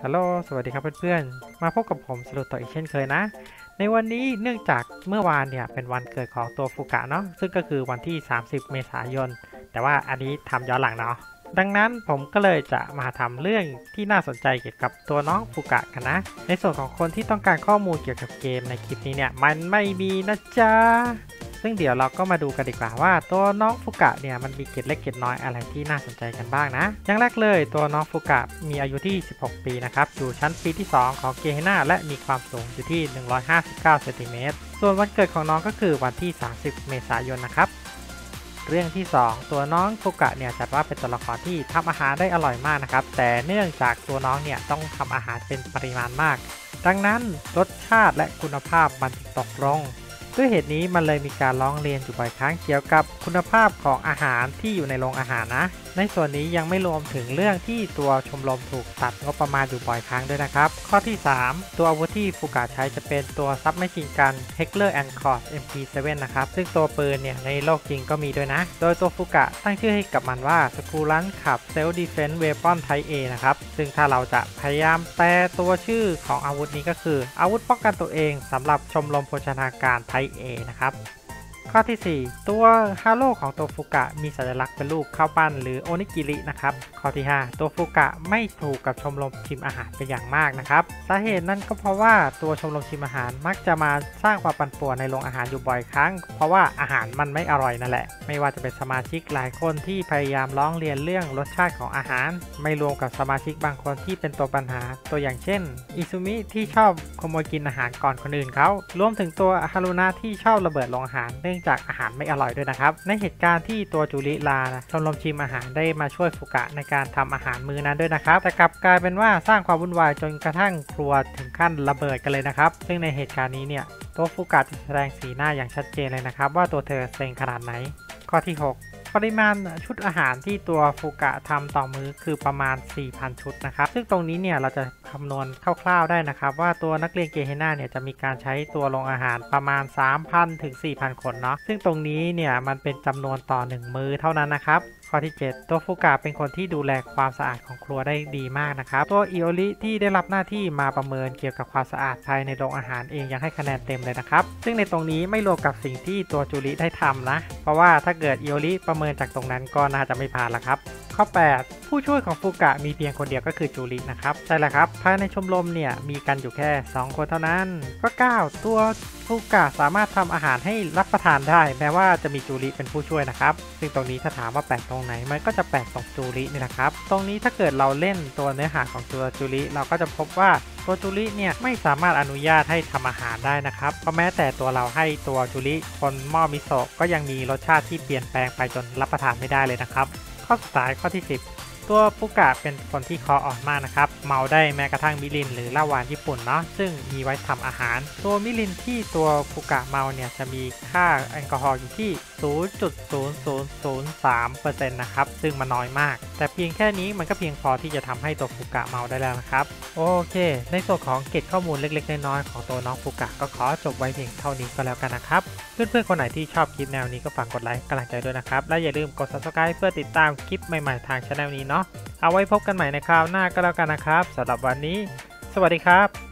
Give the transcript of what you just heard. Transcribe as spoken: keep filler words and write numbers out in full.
ฮัลโหลสวัสดีครับเพื่อนๆมาพบกับผมสรุปต่ออีกเช่นเคยนะในวันนี้เนื่องจากเมื่อวานเนี่ยเป็นวันเกิดของตัวฟูกะเนาะซึ่งก็คือวันที่สามสิบเมษายนแต่ว่าอันนี้ทำย้อนหลังเนาะดังนั้นผมก็เลยจะมาทำเรื่องที่น่าสนใจเกี่ยวกับตัวน้องฟูกะกันนะในส่วนของคนที่ต้องการข้อมูลเกี่ยวกับเกมในคลิปนี้เนี่ยมันไม่มีนะจ๊ะซึ่งเดี๋ยวเราก็มาดูกันดีกว่าว่าตัวน้องฟูกะเนี่ยมันมีเกร็ดเล็กเกร็ดน้อยอะไรที่น่าสนใจกันบ้างนะอย่างแรกเลยตัวน้องฟูกะมีอายุที่สิบหกปีนะครับอยู่ชั้นปีที่สองของเกเฮน่าและมีความสูงอยู่ที่หนึ่งร้อยห้าสิบเก้าเซนติเมตรส่วนวันเกิดของน้องก็คือวันที่สามสิบเมษายนนะครับเรื่องที่สองตัวน้องฟูกะเนี่ยจัดว่าเป็นตัวละครที่ทำอาหารได้อร่อยมากนะครับแต่เนื่องจากตัวน้องเนี่ยต้องทำอาหารเป็นปริมาณมากดังนั้นรสชาติและคุณภาพมันตกลงด้วยเหตุนี้มันเลยมีการร้องเรียนอยู่บ่อยครั้งเกี่ยวกับคุณภาพของอาหารที่อยู่ในโรงอาหารนะในส่วนนี้ยังไม่รวมถึงเรื่องที่ตัวชมรมถูกตัดงบประมาณอยู่บ่อยครั้งด้วยนะครับข้อที่สามตัวอาวุธที่ฟูกะใช้จะเป็นตัวซับแมชชีนกัน Heckler and Koch เอ็ม พี เซเว่น นะครับซึ่งตัวปืนเนี่ยในโลกจริงก็มีด้วยนะโดยตัวฟูกะตั้งชื่อให้กับมันว่าสกูลันขับ Self Defense Weapon Type A นะครับซึ่งถ้าเราจะพยายามแปลตัวชื่อของอาวุธนี้ก็คืออาวุธป้องกันตัวเองสำหรับชมรมโภชนาการ Type A นะครับข้อที่สี่ตัวฮาโร่ของตัวฟูกะมีสัญลักษณ์เป็นรูปข้าวปั้นหรือโอนิกิรินะครับข้อที่ห้าตัวฟูกะไม่ถูกกับชมรมชิมอาหารเป็นอย่างมากนะครับสาเหตุนั่นก็เพราะว่าตัวชมรมชิมอาหารมักจะมาสร้างความปั่นป่วนในโรงอาหารอยู่บ่อยครั้งเพราะว่าอาหารมันไม่อร่อยนั่นแหละไม่ว่าจะเป็นสมาชิกหลายคนที่พยายามร้องเรียนเรื่องรสชาติของอาหารไม่รวมกับสมาชิกบางคนที่เป็นตัวปัญหาตัวอย่างเช่นอิซุมิที่ชอบขโมยกินอาหารก่อนคนอื่นเขารวมถึงตัวฮารุนะที่ชอบระเบิดโรงอาหารเนื่องจากอาหารไม่อร่อยด้วยนะครับในเหตุการณ์ที่ตัวจูริลาชมรมชิมอาหารได้มาช่วยฟูกะในการทำอาหารมื้อนั้นด้วยนะครับแต่กลับกลายเป็นว่าสร้างความวุ่นวายจนกระทั่งครัวถึงขั้นระเบิดกันเลยนะครับซึ่งในเหตุการณ์นี้เนี่ยตัวฟูกะจะแสดงสีหน้าอย่างชัดเจนเลยนะครับว่าตัวเธอเซ็งขนาดไหนข้อที่หกปริมาณชุดอาหารที่ตัวฟูกะทำต่อมื้อคือประมาณ สี่พัน ชุดนะครับซึ่งตรงนี้เนี่ยเราจะคำนวณคร่าวๆได้นะครับว่าตัวนักเรียนเกเฮน่าเนี่ยจะมีการใช้ตัวโรงอาหารประมาณ สามพัน ถึง สี่พัน คนเนาะซึ่งตรงนี้เนี่ยมันเป็นจำนวนต่อหนึ่งมื้อเท่านั้นนะครับข้อที่เจ็ดตัวฟูกะเป็นคนที่ดูแลความสะอาดของครัวได้ดีมากนะครับตัวอิโอริที่ได้รับหน้าที่มาประเมินเกี่ยวกับความสะอาดภายในโรงอาหารเองยังให้คะแนนเต็มเลยนะครับซึ่งในตรงนี้ไม่รวมกับสิ่งที่ตัวจูริได้ทำนะเพราะว่าถ้าเกิดอิโอริประเมินจากตรงนั้นก็น่าจะไม่ผ่านละครับข้อแปดผู้ช่วยของฟูกะมีเพียงคนเดียวก็คือจูรินะครับใช่แล้วครับภายในชมรมเนี่ยมีกันอยู่แค่สองคนเท่านั้นข้อเก้าตัวฟูกะสามารถทำอาหารให้รับประทานได้แม้ว่าจะมีจูริเป็นผู้ช่วยนะครับซึ่งตรงนี้ถ้าถามว่าแปลกตรงไหนมันก็จะแปลกตรงจูรินี่แหละครับตรงนี้ถ้าเกิดเราเล่นตัวเนื้อหาของตัวจูริเราก็จะพบว่าตัวจูริเนี่ยไม่สามารถอนุญาตให้ทำอาหารได้นะครับเพราะแม้แต่ตัวเราให้ตัวจูริคนหม้อมิโซะก็ยังมีรสชาติที่เปลี่ยนแปลงไปจนรับประทานไม่ได้เลยนะครับข้อสุดท้ายข้อที่สิบตัวฟูกะเป็นคนที่คออ่อนมากนะครับเมาได้แม้กระทั่งมิรินหรือเหล้าหวานญี่ปุ่นเนาะซึ่งมีไว้ทำอาหารตัวมิรินที่ตัวฟูกะเมาเนี่ยจะมีค่าแอลกอฮอล์อยู่ที่ ศูนย์จุดศูนย์ศูนย์ศูนย์สามเปอร์เซ็นต์ นะครับซึ่งมันน้อยมากแต่เพียงแค่นี้มันก็เพียงพอที่จะทำให้ตัวฟูกะเมาได้แล้วนะครับโอเคในส่วนของเกร็ดข้อมูลเล็กๆน้อยๆของตัวน้องฟูกะก็ขอจบไว้เพียงเท่านี้ก็แล้วกันนะครับเพื่อนๆคนไหนที่ชอบคลิปแนวนี้ก็ฝากกดไลค์กำลังใจด้วยนะครับและอย่าลืมกด ซับสไครบ์ เพื่อติดตามคลิปใหม่ๆทางช่องนี้เนาะเอาไว้พบกันใหม่ในคราวหน้าก็แล้วกันนะครับสำหรับวันนี้สวัสดีครับ